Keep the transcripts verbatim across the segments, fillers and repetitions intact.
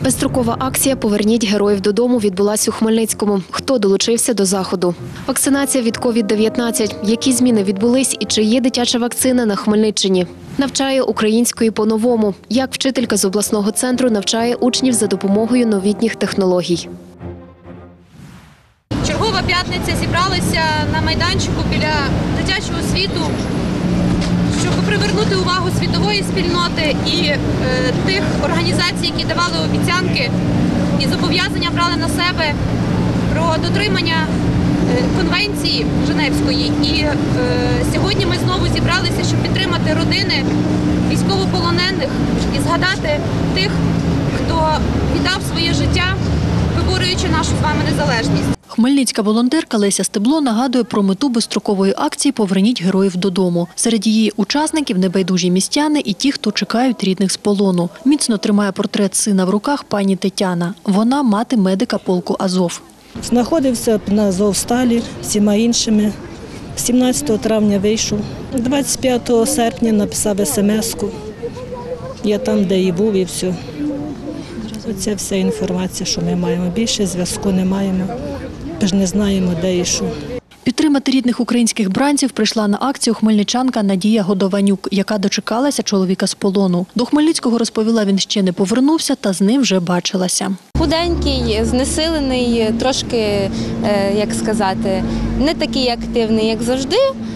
Безстрокова акція «Поверніть героїв додому» відбулась у Хмельницькому. Хто долучився до заходу? Вакцинація від ковід дев'ятнадцять. Які зміни відбулись і чи є дитяча вакцина на Хмельниччині? Навчає української по-новому. Як вчителька з обласного центру навчає учнів за допомогою новітніх технологій. Чергова п'ятниця, зібралися на майданчику біля дитячого світу, щоб привернути увагу світової спільноти і е, тих організацій, які давали обіцянки і зобов'язання брали на себе про дотримання е, конвенції Женевської. І е, сьогодні ми знову зібралися, щоб підтримати родини військовополонених і згадати тих, хто віддав своє життя, виборюючи нашу з вами незалежність. Хмельницька волонтерка Леся Стебло нагадує про мету безстрокової акції «Поверніть героїв додому». Серед її учасників небайдужі містяни і ті, хто чекають рідних з полону. Міцно тримає портрет сина в руках пані Тетяна. Вона мати медика полку «Азов». Знаходився на Азовсталі всіма іншими. сімнадцятого травня вийшов. двадцять п'ятого серпня написав смс-ку. Я там, де і був, і все. Оце вся інформація, що ми маємо. Більше зв'язку не маємо. Ми ж не знаємо, де і що. Підтримати рідних українських бранців прийшла на акцію хмельничанка Надія Годованюк, яка дочекалася чоловіка з полону. До Хмельницького, розповіла, він ще не повернувся, та з ним вже бачилася. Худенький, знесилений, трошки, як сказати, не такий активний, як завжди,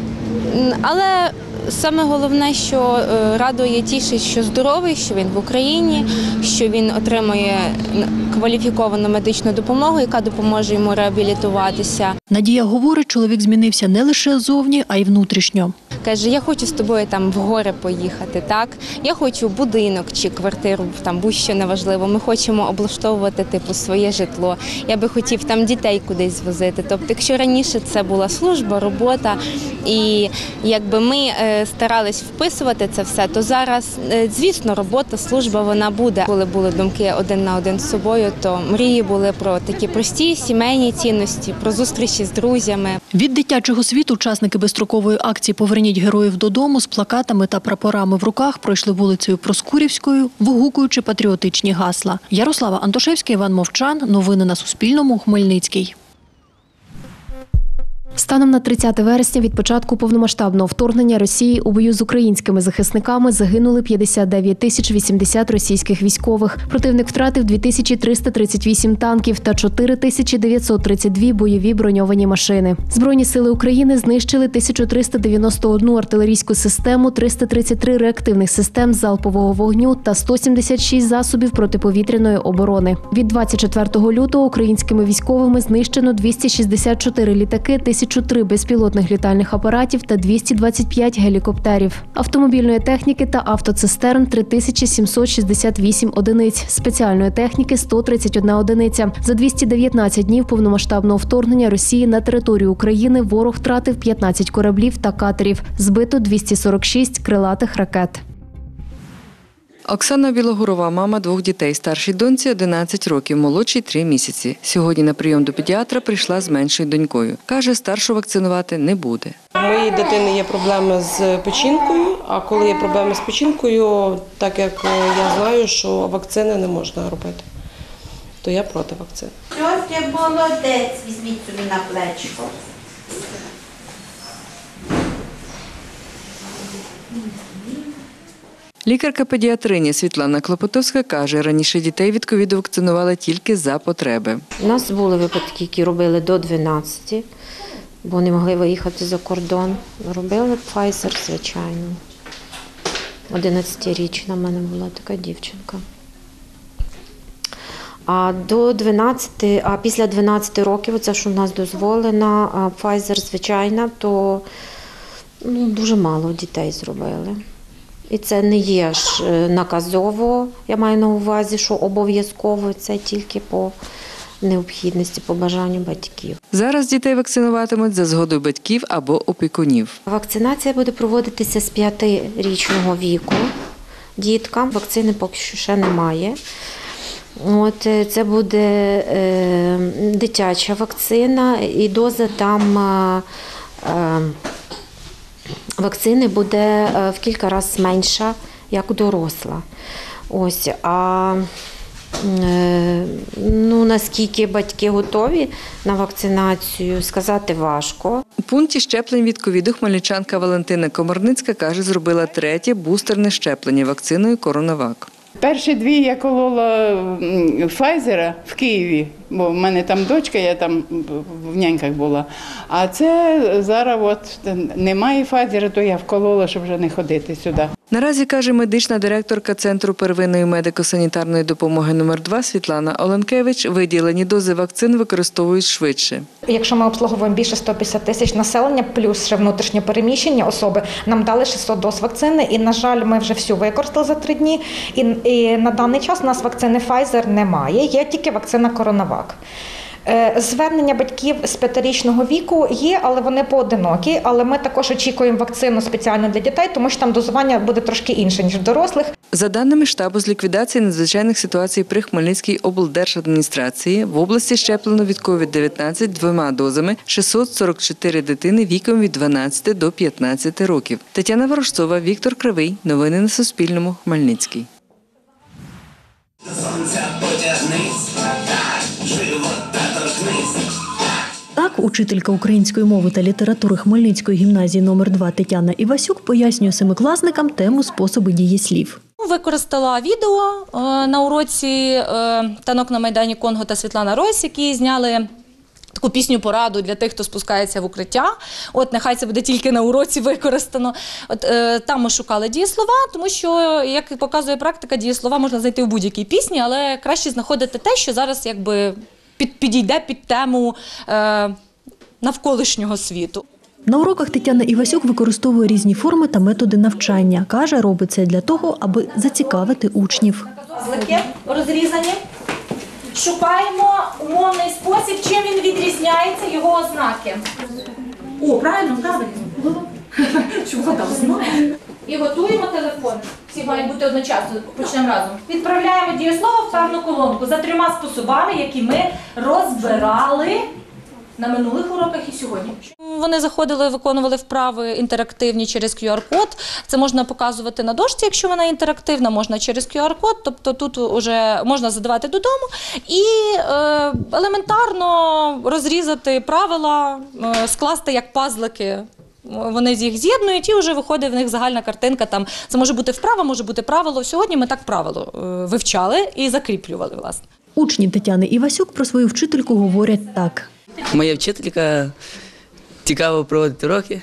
але саме головне, що радує, тішить, що здоровий, що він в Україні, що він отримує кваліфіковану медичну допомогу, яка допоможе йому реабілітуватися. Надія говорить, чоловік змінився не лише зовні, а й внутрішньо. Каже, я хочу з тобою там в гори поїхати, так? Я хочу будинок чи квартиру, там будь-що неважливо. Ми хочемо облаштовувати типу своє житло. Я би хотів там дітей кудись звозити. Тобто, якщо раніше це була служба, робота, і якби ми старались вписувати це все, то зараз, звісно, робота, служба, вона буде. Коли були думки один на один з собою, то мрії були про такі прості сімейні цінності, про зустрічі з друзями. Від дитячого світу учасники безстрокової акції «Поверніть героїв додому» з плакатами та прапорами в руках пройшли вулицею Проскурівською, вигукуючи патріотичні гасла. Ярослава Антошевська, Іван Мовчан. Новини на Суспільному. Хмельницький. Станом на тридцяте вересня від початку повномасштабного вторгнення Росії у бою з українськими захисниками загинули п'ятдесят дев'ять тисяч вісімдесят російських військових. Противник втратив дві тисячі триста тридцять вісім танків та чотири тисячі дев'ятсот тридцять дві бойові броньовані машини. Збройні сили України знищили тисячу триста дев'яносто одну артилерійську систему, триста тридцять три реактивних систем залпового вогню та сто сімдесят шість засобів протиповітряної оборони. Від двадцять четвертого лютого українськими військовими знищено двісті шістдесят чотири літаки, тисяча три безпілотних літальних апаратів та двісті двадцять п'ять гелікоптерів. Автомобільної техніки та автоцистерн – три тисячі сімсот шістдесят вісім одиниць, спеціальної техніки – сто тридцять одна одиниця. За двісті дев'ятнадцять днів повномасштабного вторгнення Росії на територію України ворог втратив п'ятнадцять кораблів та катерів. Збито двісті сорок шість крилатих ракет. Оксана Білогурова – мама двох дітей. Старшій доньці одинадцять років, молодшій – три місяці. Сьогодні на прийом до педіатра прийшла з меншою донькою. Каже, старшу вакцинувати не буде. У моєї дитини є проблеми з печінкою, а коли є проблеми з печінкою, так як я знаю, що вакцини не можна робити, то я проти вакцин. Ось я молодець, візьміть собі на плечко. Лікарка-педіатриня Світлана Клопотовська каже, раніше дітей від ковіду вакцинували тільки за потреби. У нас були випадки, які робили до дванадцяти, бо не могли виїхати за кордон. Робили Pfizer, звичайно. одинадцятирічна в мене була така дівчинка. А до дванадцяти, а після дванадцяти років, це що в нас дозволено, Pfizer, звичайна, то ну, дуже мало дітей зробили. І це не є ж наказово, я маю на увазі, що обов'язково, це тільки по необхідності, по бажанню батьків. Зараз дітей вакцинуватимуть за згодою батьків або опікунів. Вакцинація буде проводитися з п'ятирічного віку діткам. Вакцини поки що ще немає. От, це буде е, дитяча вакцина і доза там е, е, вакцини буде в кілька разів менша, як доросла. Ось, а Ну, наскільки батьки готові на вакцинацію, сказати важко. У пункті щеплень від ковіду хмельничанка Валентина Комарницька каже, зробила третє бустерне щеплення вакциною «Коронавак». Перші дві я колола Файзера в Києві, бо в мене там дочка, я там в няньках була. А це зараз от немає Файзера, то я вколола, щоб вже не ходити сюди. Наразі, каже медична директорка Центру первинної медико-санітарної допомоги номер два Світлана Оленкевич, виділені дози вакцин використовують швидше. Якщо ми обслуговуємо більше ста п'ятдесят тисяч населення, плюс ще внутрішньо переміщення особи, нам дали шістсот доз вакцини, і, на жаль, ми вже всю використали за три дні. І, і на даний час у нас вакцини Pfizer немає, є тільки вакцина «Коронавак». Звернення батьків з п'ятирічного віку є, але вони поодинокі. Але ми також очікуємо вакцину спеціально для дітей, тому що там дозування буде трошки інше, ніж в дорослих. За даними штабу з ліквідації надзвичайних ситуацій при Хмельницькій облдержадміністрації, в області щеплено від ковід дев'ятнадцять двома дозами шістсот сорок чотири дитини віком від дванадцяти до п'ятнадцяти років. Тетяна Ворожцова, Віктор Кривий. Новини на Суспільному. Хмельницький. Так, учителька української мови та літератури Хмельницької гімназії номер два Тетяна Івасюк пояснює семикласникам тему «Способи дії слів». Використала відео на уроці «Танок на Майдані Конго» та Світлана Ройс, які зняли таку пісню-пораду для тих, хто спускається в укриття. От нехай це буде тільки на уроці використано. От е, там ми шукали дієслова, тому що, як показує практика, дієслова можна знайти в будь-якій пісні, але краще знаходити те, що зараз якби під, підійде під тему е, навколишнього світу. На уроках Тетяна Івасюк використовує різні форми та методи навчання. Каже, робить це для того, аби зацікавити учнів. Злики розрізані. Шукаємо умовний спосіб, чим він відрізняється, його ознаки. О, правильно, правильно. Щоб вода знає. І готуємо телефон. Всі мають бути одночасно. Почнемо разом. Відправляємо дієслово в певну колонку за трьома способами, які ми розбирали на минулих уроках і сьогодні. Вони заходили, виконували вправи інтерактивні через кю ар-код. Це можна показувати на дошці, якщо вона інтерактивна, можна через кю ар-код, тобто тут вже можна задавати додому і е, елементарно розрізати правила, е, скласти як пазлики. Вони їх з'єднують і вже виходить в них загальна картинка. Там це може бути вправа, може бути правило. Сьогодні ми так правило е, вивчали і закріплювали, власне. Учні Тетяни Івасюк про свою вчительку говорять так. Моя вчителька цікаво проводить уроки,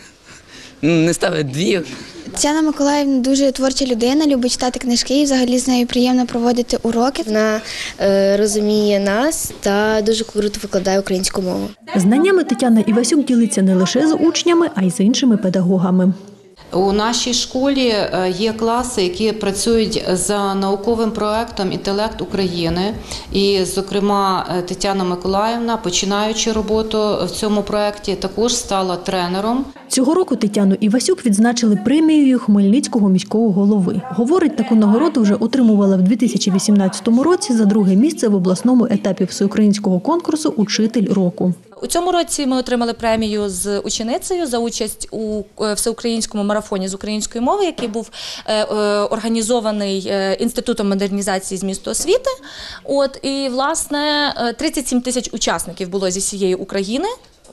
не ставить двійок. Тетяна Миколаївна дуже творча людина, любить читати книжки і взагалі з нею приємно проводити уроки. Вона е, розуміє нас та дуже круто викладає українську мову. Знаннями Тетяна Івасюк ділиться не лише з учнями, а й з іншими педагогами. У нашій школі є класи, які працюють за науковим проєктом «Інтелект України». І, зокрема, Тетяна Миколаївна, починаючи роботу в цьому проєкті, також стала тренером. Цього року Тетяну Івасюк відзначили премією Хмельницького міського голови. Говорить, таку нагороду вже отримувала в дві тисячі вісімнадцятому році за друге місце в обласному етапі всеукраїнського конкурсу «Учитель року». У цьому році ми отримали премію з ученицею за участь у всеукраїнському марафоні з української мови, який був організований Інститутом модернізації змісту освіти. От, і, власне, тридцять сім тисяч учасників було зі всієї України.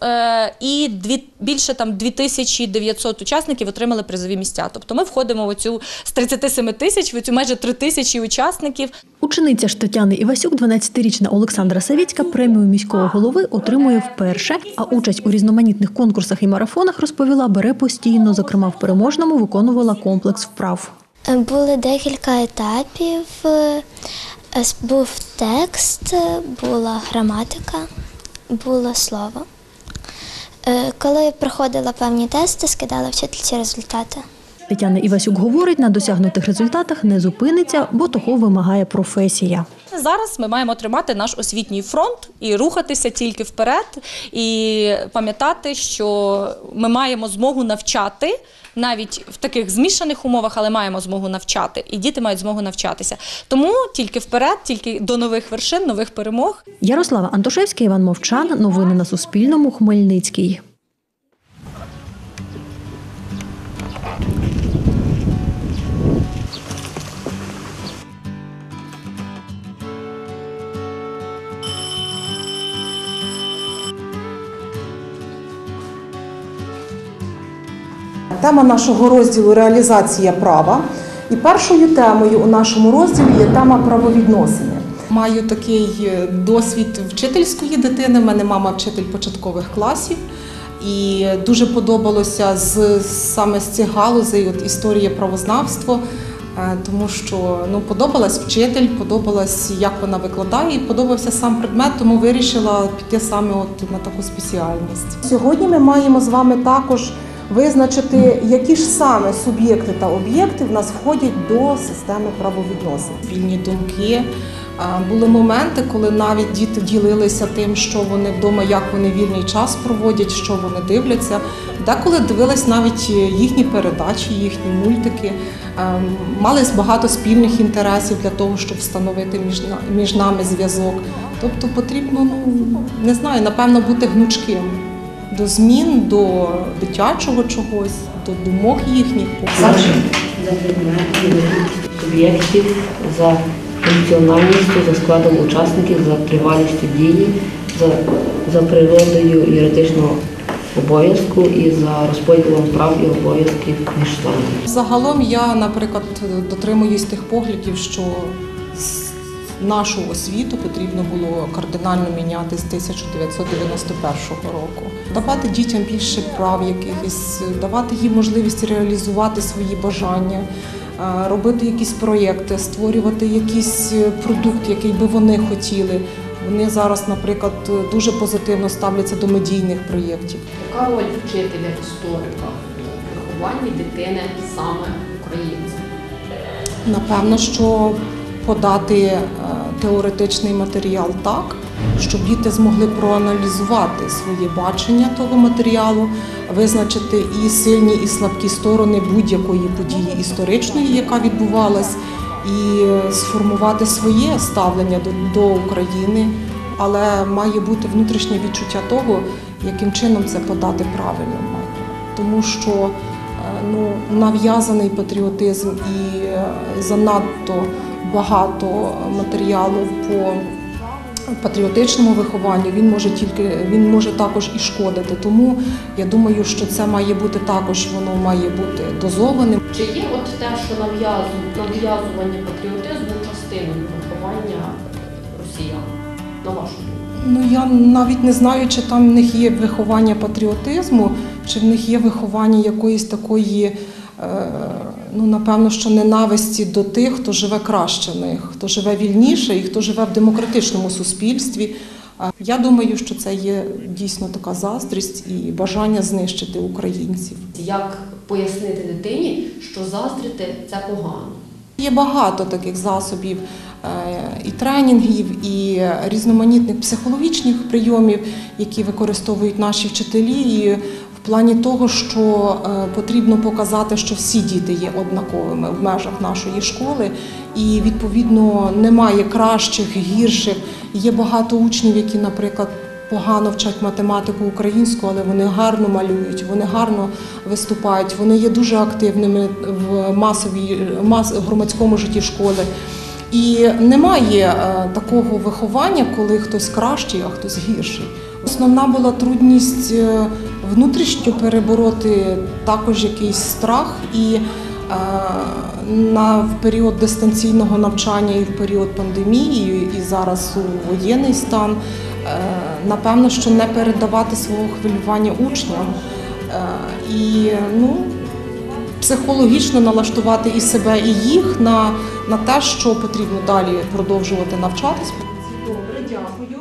І дві, більше там дві тисячі дев'ятсот учасників отримали призові місця. Тобто ми входимо в цю з тридцяти семи тисяч, в цю майже три тисячі учасників. Учениця ж Тетяни Івасюк, дванадцятирічна Олександра Савіцька, премію міського голови отримує вперше, а участь у різноманітних конкурсах і марафонах, розповіла, бере постійно. Зокрема, в переможному виконувала комплекс вправ. Були декілька етапів. Був текст, була граматика, було слово. Коли проходила певні тести, скидала вчительці результати. Тетяна Івасюк говорить, на досягнутих результатах не зупиниться, бо того вимагає професія. Зараз ми маємо тримати наш освітній фронт і рухатися тільки вперед, і пам'ятати, що ми маємо змогу навчати, навіть в таких змішаних умовах, але маємо змогу навчати, і діти мають змогу навчатися. Тому тільки вперед, тільки до нових вершин, нових перемог. Ярослава Антошевська, Іван Мовчан. Новини на Суспільному. Хмельницький. Тема нашого розділу – реалізація права. І першою темою у нашому розділі є тема правовідносини. Маю такий досвід вчительської дитини, в мене мама вчитель початкових класів. І дуже подобалося з, саме з цих галузей от історія правознавства, тому що ну, подобалась вчитель, подобалась, як вона викладає, і подобався сам предмет, тому вирішила піти саме от на таку спеціальність. Сьогодні ми маємо з вами також визначити, які ж саме суб'єкти та об'єкти в нас входять до системи правовідносин. Спільні думки. Були моменти, коли навіть діти ділилися тим, що вони вдома, як вони вільний час проводять, що вони дивляться. Деколи дивились навіть їхні передачі, їхні мультики. Мали багато спільних інтересів для того, щоб встановити між нами зв'язок. Тобто потрібно, ну, не знаю, напевно, бути гнучким до змін, до дитячого чогось, до думок їхніх. За предметів, суб'єктів, за функціональністю, за складом учасників, за тривалістю дії, за, за природою юридичного обов'язку і за розподілом прав і обов'язків між сторонами. Загалом я, наприклад, дотримуюсь тих поглядів, що нашу освіту потрібно було кардинально міняти з тисяча дев'ятсот дев'яносто першого року. Давати дітям більше прав якихось, давати їм можливість реалізувати свої бажання, робити якісь проєкти, створювати якийсь продукт, який би вони хотіли. Вони зараз, наприклад, дуже позитивно ставляться до медійних проєктів. Яка роль вчителя історика в вихованні дитини саме українців? Напевно, що подати теоретичний матеріал так, щоб діти змогли проаналізувати своє бачення того матеріалу, визначити і сильні, і слабкі сторони будь-якої події історичної, яка відбувалась, і сформувати своє ставлення до, до України. Але має бути внутрішнє відчуття того, яким чином це подати правильно. Тому що ну, нав'язаний патріотизм і занадто багато матеріалу по патріотичному вихованню, він може тільки він може також і шкодити. Тому я думаю, що це має бути також, воно має бути дозованим. Чи є от те, що нав'язування патріотизму частиною виховання росіян, на вашу думку? Ну, я навіть не знаю, чи там в них є виховання патріотизму, чи в них є виховання якоїсь такої, ну, напевно, що ненависті до тих, хто живе краще них, хто живе вільніше і хто живе в демократичному суспільстві. Я думаю, що це є дійсно така заздрість і бажання знищити українців. Як пояснити дитині, що заздрити – це погано? Є багато таких засобів і тренінгів, і різноманітних психологічних прийомів, які використовують наші вчителі, і в плані того, що потрібно показати, що всі діти є однаковими в межах нашої школи, і, відповідно, немає кращих, гірших. Є багато учнів, які, наприклад, погано вчать математику українську, але вони гарно малюють, вони гарно виступають, вони є дуже активними в масовій, мас, громадському житті школи. І немає такого виховання, коли хтось кращий, а хтось гірший. Основна була трудність внутрішньо перебороти також якийсь страх, і на в період дистанційного навчання, і в період пандемії, і зараз у воєнний стан, напевно, що не передавати свого хвилювання учням і, ну, психологічно налаштувати і себе, і їх на, на те, що потрібно далі продовжувати навчатись. Добре, дякую.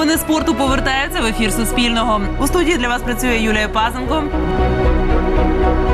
Новини спорту повертаються в ефір Суспільного. У студії для вас працює Юлія Пазенко.